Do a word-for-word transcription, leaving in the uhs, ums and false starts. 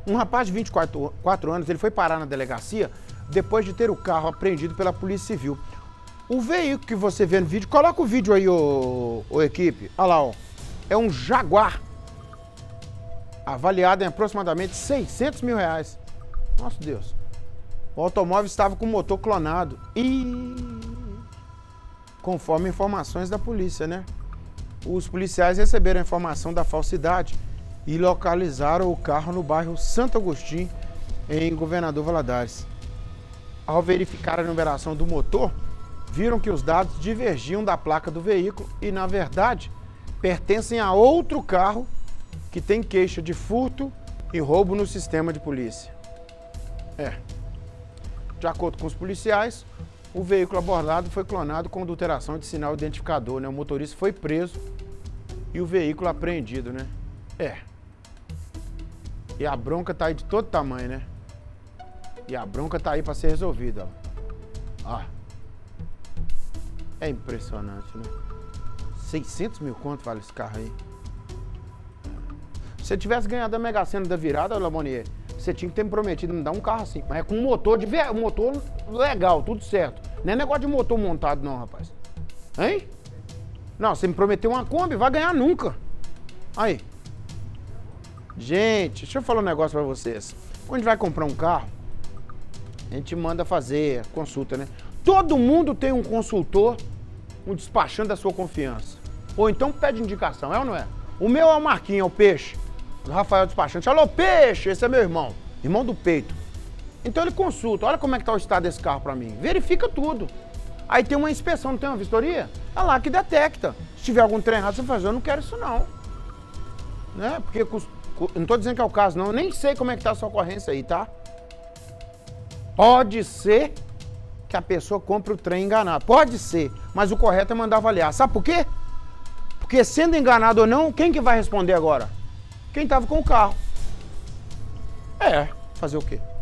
Um rapaz de vinte e quatro anos, ele foi parar na delegacia depois de ter o carro apreendido pela Polícia Civil. O veículo que você vê no vídeo, coloca o vídeo aí, ô, ô equipe. Olha lá, ó. É um Jaguar, avaliado em aproximadamente seiscentos mil reais. Nossa Deus. O automóvel estava com o motor clonado e, conforme informações da polícia, né? Os policiais receberam a informação da falsidade e localizaram o carro no bairro Santo Agostinho, em Governador Valadares. Ao verificar a numeração do motor, viram que os dados divergiam da placa do veículo e, na verdade, pertencem a outro carro que tem queixa de furto e roubo no sistema de polícia. É. De acordo com os policiais, o veículo abordado foi clonado com adulteração de sinal identificador, né? O motorista foi preso e o veículo apreendido, né? É. E a bronca tá aí de todo tamanho, né? E a bronca tá aí pra ser resolvida, ó. Ó. É impressionante, né? seiscentos mil conto vale esse carro aí. Se você tivesse ganhado a Mega Sena da virada, Lamonier, você tinha que ter me prometido me dar um carro assim. Mas é com um motor, de, um motor legal, tudo certo. Não é negócio de motor montado não, rapaz. Hein? Não, você me prometeu uma Kombi, vai ganhar nunca. Aí. Gente, deixa eu falar um negócio pra vocês. Quando a gente vai comprar um carro, a gente manda fazer consulta, né? Todo mundo tem um consultor, um despachante da sua confiança. Ou então pede indicação, é ou não é? O meu é o Marquinhos, é o Peixe. O Rafael despachante. Alô, Peixe, esse é meu irmão. Irmão do peito. Então ele consulta, olha como é que tá o estado desse carro pra mim. Verifica tudo. Aí tem uma inspeção, não tem uma vistoria? É lá que detecta. Se tiver algum trem errado, você faz, eu não quero isso não. Né? Porque, eu não tô dizendo que é o caso não, eu nem sei como é que tá a sua ocorrência aí, tá? Pode ser que a pessoa compre o trem enganado. Pode ser, mas o correto é mandar avaliar. Sabe por quê? Porque sendo enganado ou não, quem que vai responder agora? Quem tava com o carro. É, fazer o quê?